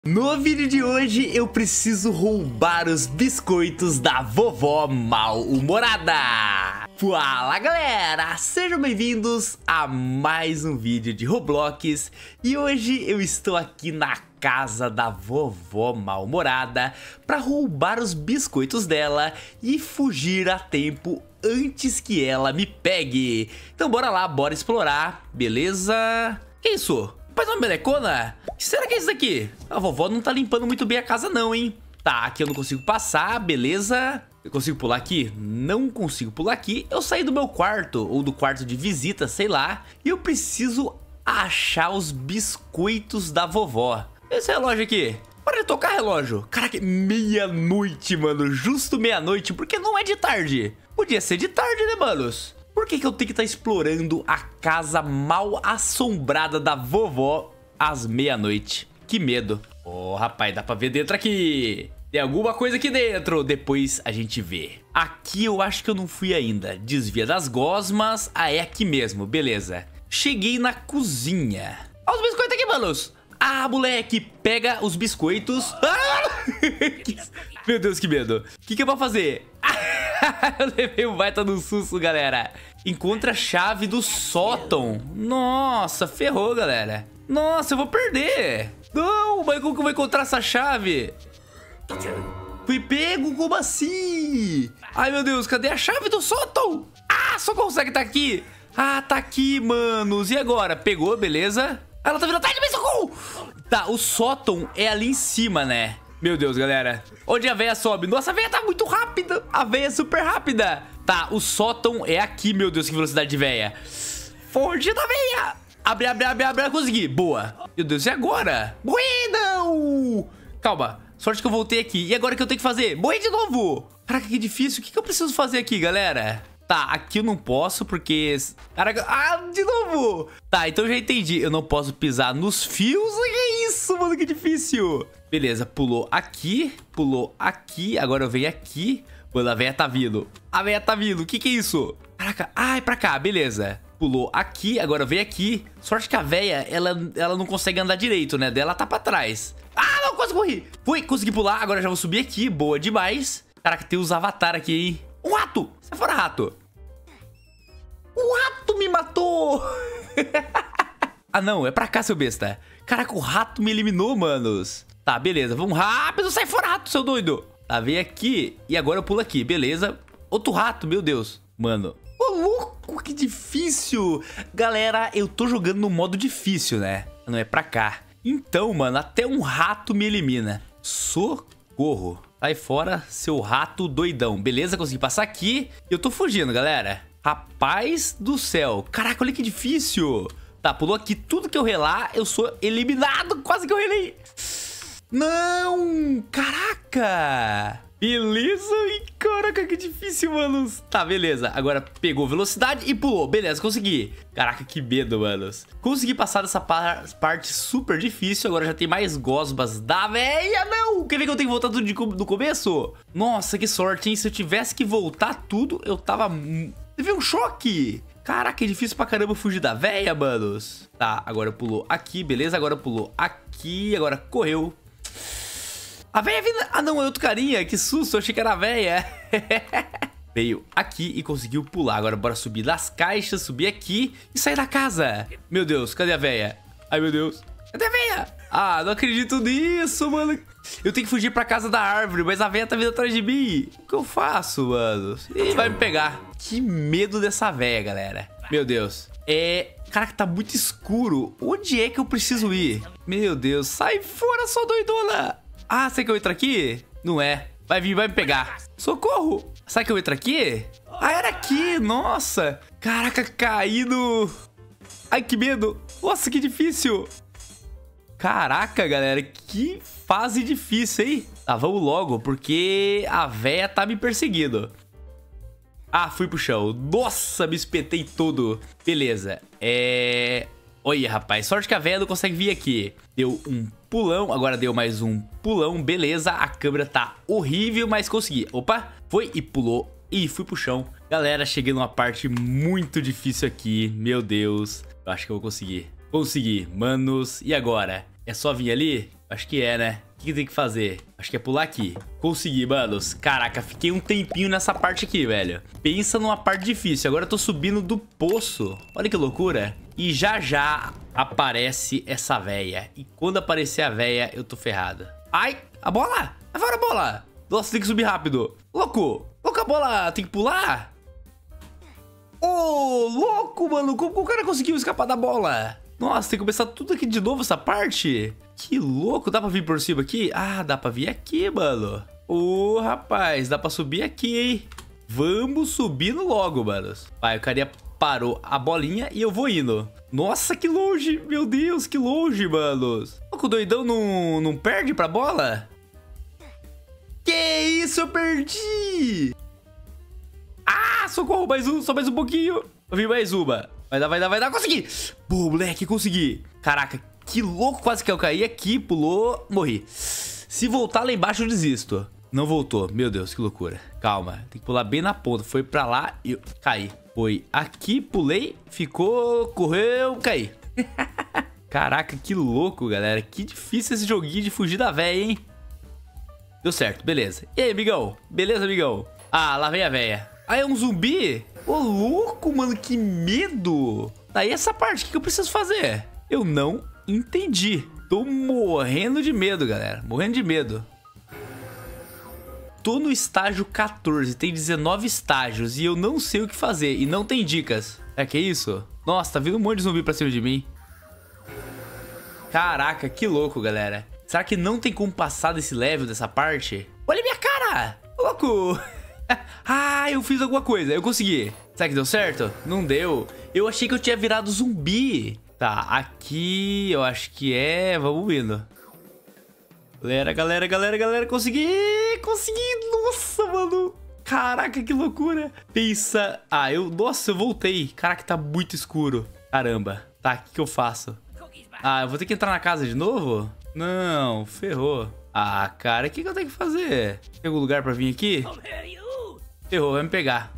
No vídeo de hoje eu preciso roubar os biscoitos da vovó mal-humorada. Fala galera, sejam bem-vindos a mais um vídeo de Roblox. E hoje eu estou aqui na casa da vovó mal-humorada para roubar os biscoitos dela e fugir a tempo antes que ela me pegue. Então bora lá, bora explorar, beleza? Que isso? Faz uma melecona? O que será que é isso aqui? A vovó não tá limpando muito bem a casa não, hein? Tá, aqui eu não consigo passar, beleza. Eu consigo pular aqui? Não consigo pular aqui. Eu saí do meu quarto, ou do quarto de visita, sei lá. E eu preciso achar os biscoitos da vovó. Esse relógio aqui. Para de tocar relógio. Caraca, meia-noite, mano. Justo meia-noite, porque não é de tarde. Podia ser de tarde, né, manos? Por que eu tenho que estar explorando a casa mal assombrada da vovó às meia-noite? Que medo. Ô, rapaz, dá pra ver dentro aqui. Tem alguma coisa aqui dentro. Depois a gente vê. Aqui eu acho que eu não fui ainda. Desvia das gosmas. Ah, é aqui mesmo. Beleza. Cheguei na cozinha. Olha os biscoitos aqui, manos. Ah, moleque. Pega os biscoitos. Ah! Meu Deus, que medo. O que eu vou fazer? Eu levei um baita no susto, galera. Encontra a chave do sótão. Nossa, ferrou, galera. Nossa, eu vou perder. Não, mas como que eu vou encontrar essa chave? Fui pego, como assim? Ai, meu Deus, cadê a chave do sótão? Ah, só consegue tá aqui. Ah, tá aqui, manos. E agora? Pegou, beleza. Ela tá vindo atrás de mim, socorro. Tá, o sótão é ali em cima, né? Meu Deus, galera. Onde a véia sobe? Nossa, a véia tá muito rápida. A véia é super rápida. Tá, o sótão é aqui, meu Deus, que velocidade de véia. Foge da véia. Abre, abre, abre, abre. Consegui. Boa. Meu Deus, e agora? Morri, não. Calma. Sorte que eu voltei aqui. E agora o que eu tenho que fazer? Morri de novo. Caraca, que difícil. O que eu preciso fazer aqui, galera? Tá, aqui eu não posso porque... Caraca, ah, de novo. Tá, então eu já entendi. Eu não posso pisar nos fios. Que é isso, mano, que difícil. Beleza, pulou aqui. Agora eu venho aqui. Mano, a véia tá vindo. A véia tá vindo. O que é isso? Caraca, ah, é pra cá, beleza. Pulou aqui, agora eu venho aqui. Sorte que a véia, ela não consegue andar direito, né? Dela tá pra trás. Ah, não, quase morri. Fui, consegui pular, agora eu já vou subir aqui. Boa demais. Caraca, tem os avatar aqui, hein? Um rato! Sai fora, rato! O rato me matou! Ah, não, é pra cá, seu besta. Caraca, o rato me eliminou, manos. Tá, beleza, vamos rápido. Sai fora, rato, seu doido. Tá, vem aqui. E agora eu pulo aqui, beleza. Outro rato, meu Deus. Mano, ô louco, que difícil. Galera, eu tô jogando no modo difícil, né? Não é pra cá. Então, mano, até um rato me elimina. Socorro. Sai fora, seu rato doidão. Beleza, consegui passar aqui. Eu tô fugindo, galera. Rapaz do céu. Caraca, olha que difícil. Tá, pulou aqui. Tudo que eu relar, eu sou eliminado. Quase que eu relei. Não! Caraca! Beleza? E caraca, que difícil, manos. Tá, beleza. Agora pegou velocidade e pulou. Beleza, consegui. Caraca, que medo, manos. Consegui passar dessa parte super difícil. Agora já tem mais gosmas da véia. Não! Quer ver que eu tenho que voltar tudo do começo? Nossa, que sorte, hein? Se eu tivesse que voltar tudo, eu tava... Teve um choque. Caraca, é difícil pra caramba fugir da véia, manos. Tá, agora pulou aqui, beleza. Agora pulou aqui, agora correu. A véia vindo... Ah, não, é outro carinha. Que susto, eu achei que era a véia. Veio aqui e conseguiu pular. Agora bora subir das caixas, subir aqui e sair da casa. Meu Deus, cadê a véia? Ai, meu Deus. Cadê a véia? Ah, não acredito nisso, mano. Eu tenho que fugir pra casa da árvore, mas a véia tá vindo atrás de mim. O que eu faço, mano? Ih, vai me pegar. Que medo dessa véia, galera. Meu Deus. Caraca, tá muito escuro. Onde é que eu preciso ir? Meu Deus, sai fora, sua doidona. Ah, será que eu entro aqui? Não é. Vai vir, vai me pegar. Socorro. Será que eu entro aqui? Ah, era aqui. Nossa. Caraca, caí no... Ai, que medo. Nossa, que difícil. Caraca, galera. Que fase difícil, hein? Tá, vamos logo, porque a véia tá me perseguindo. Ah, fui pro chão. Nossa, me espetei todo. Beleza. Olha, rapaz. Sorte que a véia não consegue vir aqui. Deu um pulão. Agora deu mais um pulão. Beleza. A câmera tá horrível, mas consegui. Opa. Foi e pulou. E fui pro chão. Galera, cheguei numa parte muito difícil aqui. Meu Deus. Eu acho que eu vou conseguir. Consegui. Manos. E agora? É só vir ali? Acho que é, né? O que tem que fazer? Acho que é pular aqui. Consegui, manos. Caraca, fiquei um tempinho nessa parte aqui, velho. Pensa numa parte difícil. Agora eu tô subindo do poço. Olha que loucura. E já já aparece essa véia. E quando aparecer a véia, eu tô ferrado. Ai, a bola! Vai fora a bola! Nossa, tem que subir rápido. Louco! Louco, a bola tem que pular? Ô, louco, mano. Como o cara conseguiu escapar da bola? Nossa, tem que começar tudo aqui de novo essa parte. Que louco. Dá pra vir por cima aqui? Ah, dá pra vir aqui, mano. Ô, rapaz, dá pra subir aqui, hein? Vamos subindo logo, mano. Vai, o carinha parou a bolinha e eu vou indo. Nossa, que longe. Meu Deus, que longe, mano. O doidão não perde pra bola? Que isso, eu perdi. Ah, socorro, só mais um pouquinho. Eu vi mais uma. Vai dar, consegui. Pô, moleque, consegui. Caraca, que louco, quase que eu caí aqui, pulou, morri. Se voltar lá embaixo eu desisto. Não voltou, meu Deus, que loucura. Calma, tem que pular bem na ponta. Foi pra lá e eu caí. Foi aqui, pulei, ficou, correu, caí. Caraca, que louco, galera. Que difícil esse joguinho de fugir da véia, hein? Deu certo, beleza. E aí, amigão? Beleza, amigão? Ah, lá vem a véia. Ah, é um zumbi? Ô, louco, mano, que medo. Tá, e essa parte, o que eu preciso fazer? Eu não entendi. Tô morrendo de medo, galera. Morrendo de medo. Tô no estágio 14, tem 19 estágios e eu não sei o que fazer e não tem dicas. É que é isso? Nossa, tá vindo um monte de zumbi pra cima de mim. Caraca, que louco, galera. Será que não tem como passar desse level, dessa parte? Olha minha cara! Louco! Ah, eu fiz alguma coisa, eu consegui. Será que deu certo? Não deu. Eu achei que eu tinha virado zumbi. Tá, aqui eu acho que é... Vamos indo. Galera, consegui! Consegui! Nossa, mano! Caraca, que loucura! Pensa... Ah, Nossa, eu voltei. Caraca, tá muito escuro. Caramba. Tá, o que eu faço? Ah, eu vou ter que entrar na casa de novo? Não, ferrou. Ah, cara, o que eu tenho que fazer? Tem algum lugar pra vir aqui? Ferrou, vai me pegar.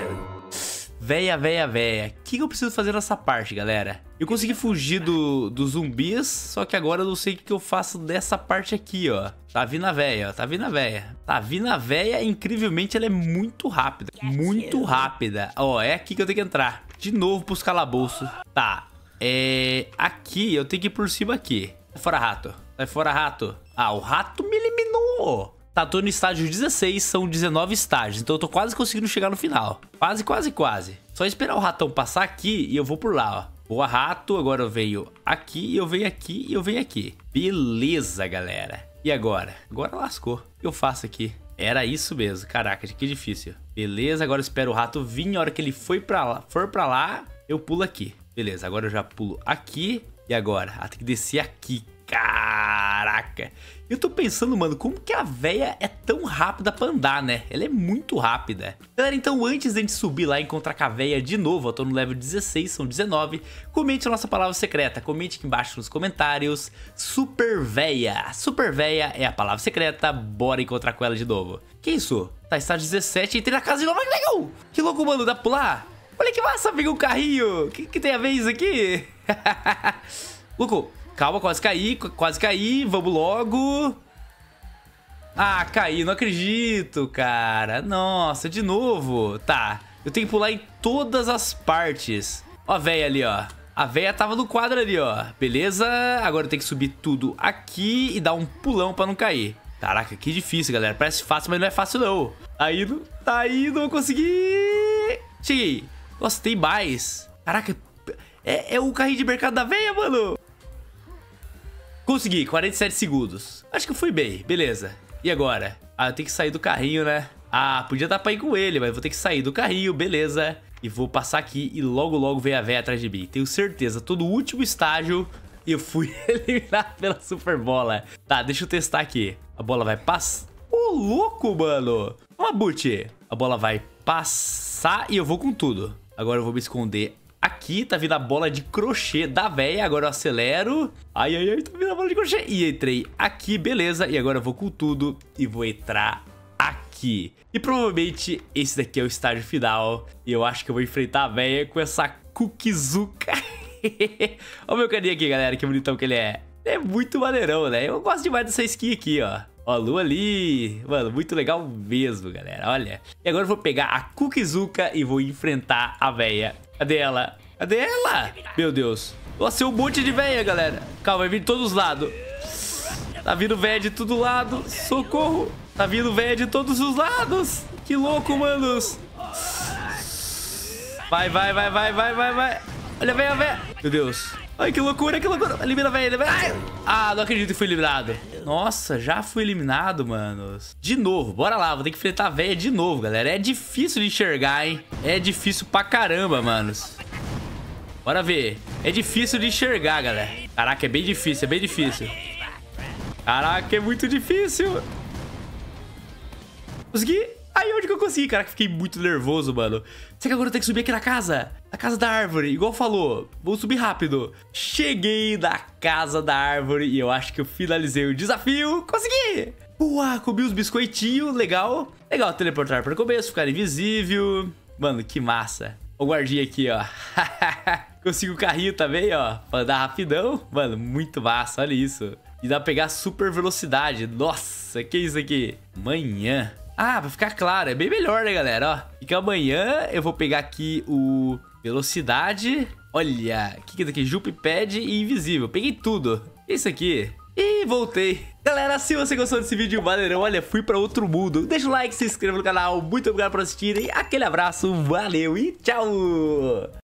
Véia. O que eu preciso fazer nessa parte, galera? Eu consegui fugir dos zumbis, só que agora eu não sei o que eu faço dessa parte aqui, ó. Tá vindo a véia, ó. Tá vindo a véia, incrivelmente ela é muito rápida. Muito rápida. Ó, é aqui que eu tenho que entrar. De novo pros calabouços. Tá, aqui eu tenho que ir por cima aqui. Sai fora, rato. Sai fora, rato. Ah, o rato me eliminou. Tá, tô no estágio 16, são 19 estágios. Então eu tô quase conseguindo chegar no final. Quase. Só esperar o ratão passar aqui e eu vou por lá, ó. Boa, rato. Agora eu venho aqui, eu venho aqui e eu venho aqui. Beleza, galera. E agora? Agora lascou. O que eu faço aqui? Era isso mesmo. Caraca, que difícil. Beleza, agora eu espero o rato vir. A hora que ele for pra lá, eu pulo aqui. Beleza, agora eu já pulo aqui. E agora? Ah, tem que descer aqui. Caraca. Eu tô pensando, mano, como que a véia é tão rápida pra andar, né? Ela é muito rápida. Galera, então antes de a gente subir lá e encontrar com a véia de novo, eu tô no level 16, são 19, comente a nossa palavra secreta. Comente aqui embaixo nos comentários. Super véia. Super véia é a palavra secreta. Bora encontrar com ela de novo. Que isso? Tá, estágio 17, entrei na casa de novo. Que legal. Que louco, mano, dá pra pular? Olha que massa, pegar um carrinho. O que tem a ver isso aqui? Louco. Calma, quase caí, vamos logo. Ah, caí, não acredito, cara. Nossa, de novo. Tá, eu tenho que pular em todas as partes. Ó a véia ali, ó. A véia tava no quadro ali, ó. Beleza, agora eu tenho que subir tudo aqui e dar um pulão pra não cair. Caraca, que difícil, galera. Parece fácil, mas não é fácil, não. Tá indo, eu consegui. Cheguei. Nossa, tem mais. Caraca, é o carrinho de mercado da véia, mano. Consegui, 47 segundos. Acho que eu fui bem, beleza. E agora? Ah, eu tenho que sair do carrinho, né? Ah, podia dar pra ir com ele, mas vou ter que sair do carrinho, beleza. E vou passar aqui e logo vem a véia atrás de mim. Tenho certeza, tô no último estágio e eu fui eliminado pela super bola. Tá, deixa eu testar aqui. A bola vai passar. Ô, louco, mano. Uma boot. A bola vai passar e eu vou com tudo. Agora eu vou me esconder aqui, tá vindo a bola de crochê da véia. Agora eu acelero. Ai, tá vindo a bola de crochê. E entrei aqui, beleza. E agora eu vou com tudo e vou entrar aqui. E provavelmente esse daqui é o estágio final. E eu acho que eu vou enfrentar a véia com essa cookiezuka. Olha o meu carinha aqui, galera. Que bonitão que ele é. É muito maneirão, né? Eu gosto demais dessa skin aqui, ó. Ó, a lua ali. Mano, muito legal mesmo, galera. Olha. E agora eu vou pegar a Kukizuka e vou enfrentar a véia. Cadê ela? Cadê ela? Meu Deus. Nossa, é um monte de véia, galera. Calma, vai vir de todos os lados. Tá vindo véia de todo lado. Socorro. Tá vindo véia de todos os lados. Que louco, manos. Vai, vai, vai, vai, vai, vai, vai. Olha a véia, véia. Meu Deus. Ai, que loucura, que loucura. Elimina a véia, elimina. Ah, não acredito que fui eliminado. Nossa, já fui eliminado, manos. De novo, bora lá. Vou ter que enfrentar a véia de novo, galera. É difícil de enxergar, hein? É difícil pra caramba, manos. Bora ver. É difícil de enxergar, galera. Caraca, é bem difícil, é bem difícil. Caraca, é muito difícil. Consegui? Aí, onde que eu consegui? Caraca, fiquei muito nervoso, mano. Será que agora eu tenho que subir aqui na casa? Na casa da árvore, igual falou. Vou subir rápido. Cheguei na casa da árvore e eu acho que eu finalizei o desafio. Consegui! Uau, comi os biscoitinhos, legal. Legal teleportar para o começo, ficar invisível. Mano, que massa. O guardinha aqui, ó. Consigo o carrinho também, ó. Pra andar rapidão. Mano, muito massa, olha isso. E dá pra pegar super velocidade. Nossa, que isso aqui? Manhã. Ah, vai ficar claro, é bem melhor, né, galera? Ó, fica amanhã, eu vou pegar aqui o velocidade. Olha, o que é daqui? Jupipad e invisível. Peguei tudo. Isso aqui. E voltei. Galera, se você gostou desse vídeo maneirão, olha, fui pra outro mundo. Deixa o like, se inscreva no canal. Muito obrigado por assistirem. Aquele abraço, valeu e tchau!